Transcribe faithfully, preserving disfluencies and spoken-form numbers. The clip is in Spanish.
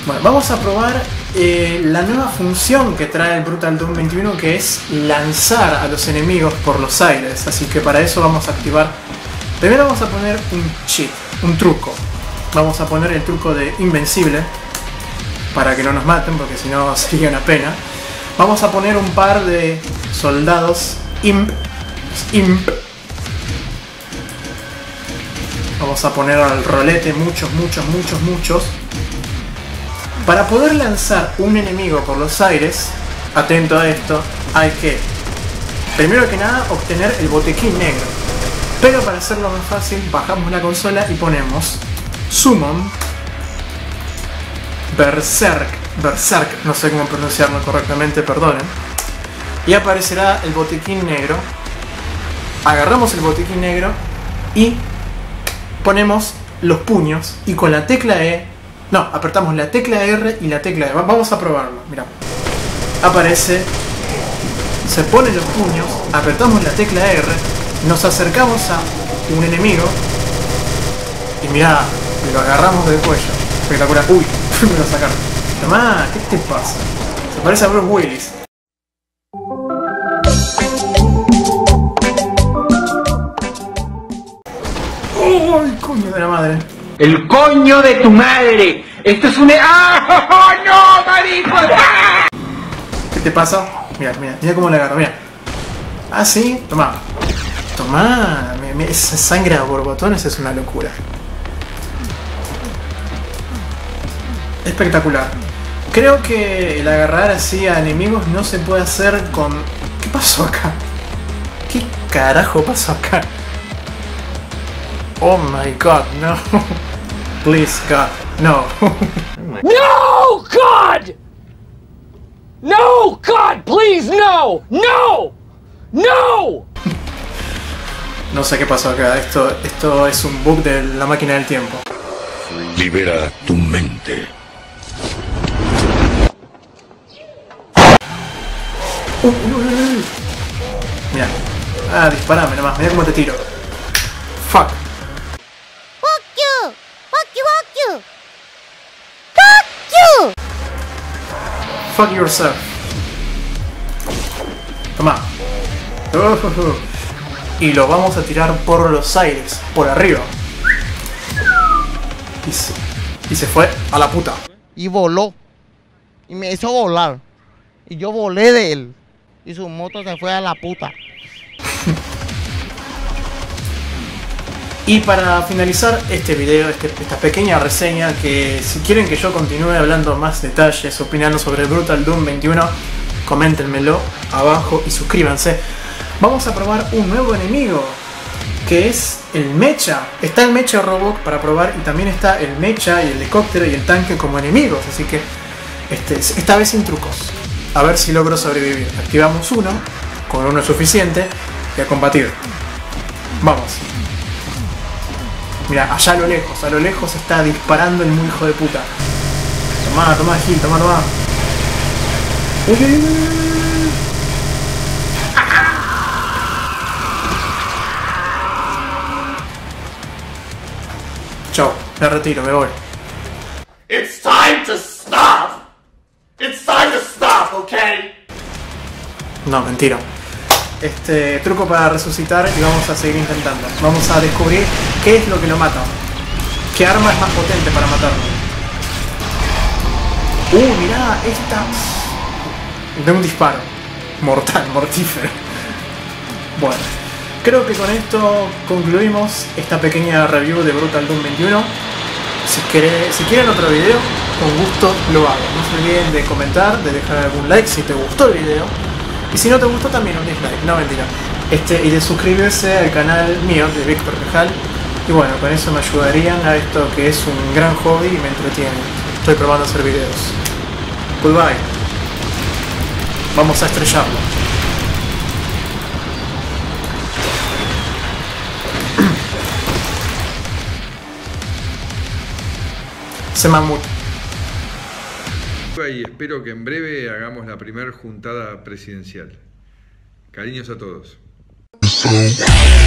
Bueno, vamos a probar eh, la nueva función que trae el Brutal Doom veintiuno, que es lanzar a los enemigos por los aires. Así que para eso vamos a activar... Primero vamos a poner un cheat, un truco. Vamos a poner el truco de invencible, para que no nos maten, porque si no sería una pena. Vamos a poner un par de soldados imp, imp. Vamos a poner al rolete muchos, muchos, muchos, muchos. Para poder lanzar un enemigo por los aires, atento a esto, hay que, primero que nada, obtener el botiquín negro. Pero para hacerlo más fácil, bajamos la consola y ponemos Summon Berserk, Berserk, no sé cómo pronunciarlo correctamente, perdonen. Y aparecerá el botiquín negro. Agarramos el botiquín negro y ponemos los puños y con la tecla E, no, apretamos la tecla R y la tecla E. Vamos a probarlo, mirá. Aparece, se ponen los puños, apretamos la tecla R, nos acercamos a un enemigo y mirá, lo agarramos del cuello. Espectacular. Uy, me lo sacaron. Tomá, ¿qué te pasa? Se parece a Bruce Willis. ¡Ay, coño de la madre! ¡El coño de tu madre! ¡Esto es un... ¡Ah! ¡Oh, no, marico! ¡Ah! ¿Qué te pasa? Mira, mira, mira cómo le agarro, mira. Ah, sí, tomá. Tomá, esa sangre a borbotones es una locura. Espectacular. Creo que el agarrar así a enemigos no se puede hacer con... ¿Qué pasó acá? ¿Qué carajo pasó acá? Oh my god, no. Please, God, no. No, God! No, God, please, no! No! No! No sé qué pasó acá. Esto, esto es un bug de la máquina del tiempo. Libera tu mente. Uh, uh, uh, uh. Mira. Ah, disparame nomás. Mira cómo te tiro. Fuck. Fuck you! Fuck you, fuck you! Fuck you! Fuck yourself. Toma. Uh, uh, uh. Y lo vamos a tirar por los aires, por arriba. Y se, y se fue a la puta. Y voló. Y me hizo volar. Y yo volé de él. Y su moto se fue a la puta. Y para finalizar este video, este, esta pequeña reseña, que si quieren que yo continúe hablando más detalles, opinando sobre Brutal Doom veintiuno, coméntenmelo abajo y suscríbanse. Vamos a probar un nuevo enemigo, que es el Mecha. Está el Mecha Robot para probar y también está el Mecha y el helicóptero y el tanque como enemigos, así que este, esta vez sin trucos. A ver si logro sobrevivir. Activamos uno, con uno es suficiente, y a combatir. Vamos. Mira, allá a lo lejos, a lo lejos está disparando el muy hijo de puta. Tomá, tomá, Gil, tomá, tomá. Uy, uy, uy, uy. Chau, me retiro, me voy. It's time to stop. It's time to stop, okay? No, mentira. Este truco para resucitar y vamos a seguir intentando. Vamos a descubrir qué es lo que lo mata. ¿Qué arma es más potente para matarlo? Uh, mirá, esta... De un disparo. Mortal, mortífero. Bueno, creo que con esto concluimos esta pequeña review de Brutal Doom veintiuno. Si, querés, si quieren otro video, con gusto lo hago. No se olviden de comentar, de dejar algún like si te gustó el video. Y si no te gustó también un dislike, no mentira. Este, y de suscribirse al canal mío de Víctor Rejal. Y bueno, con eso me ayudarían a esto que es un gran hobby y me entretiene. Estoy probando hacer videos. Goodbye. Vamos a estrellarlo. Se mamut. Y espero que en breve hagamos la primera juntada presidencial. Cariños a todos.